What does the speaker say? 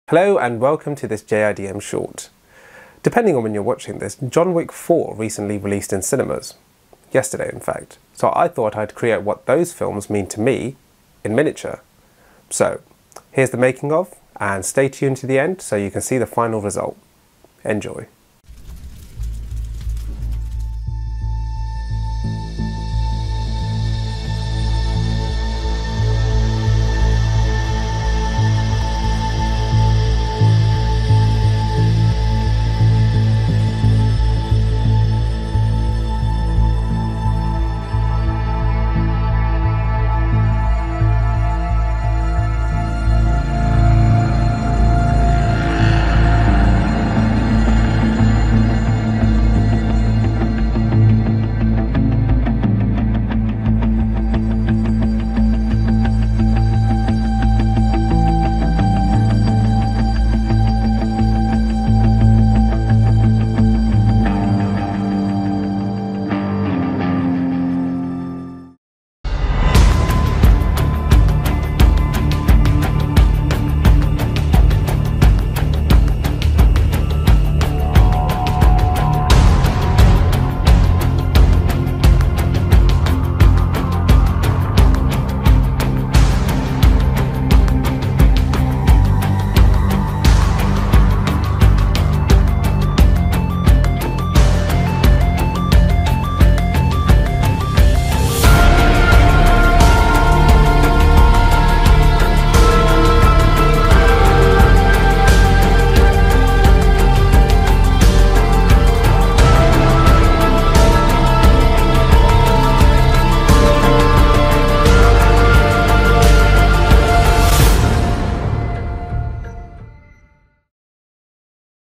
Hello and welcome to this JRDM short. Depending on when you're watching this, John Wick 4 recently released in cinemas. Yesterday, in fact. So I thought I'd create what those films mean to me in miniature. So, here's the making of, and stay tuned to the end so you can see the final result. Enjoy.